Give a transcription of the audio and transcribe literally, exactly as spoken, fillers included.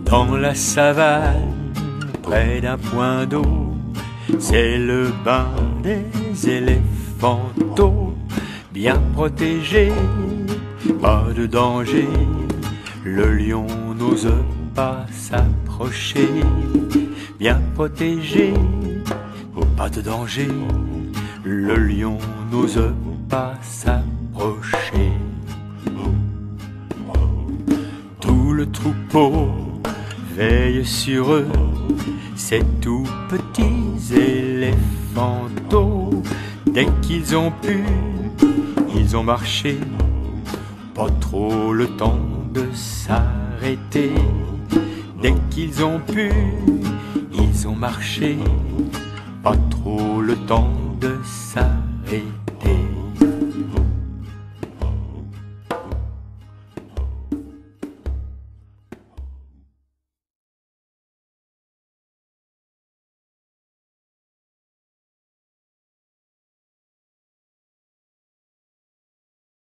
Dans la savane, près d'un point d'eau, c'est le bain des éléphanteaux. Bien protégé, pas de danger, le lion n'ose pas s'approcher. Bien protégé, oh, pas de danger, le lion n'ose pas s'approcher. Tout le troupeau veille sur eux, ces tout petits éléphanteaux. Dès qu'ils ont pu, ils ont marché, pas trop le temps de s'arrêter. Dès qu'ils ont pu, ils ont marché, pas trop le temps de s'arrêter.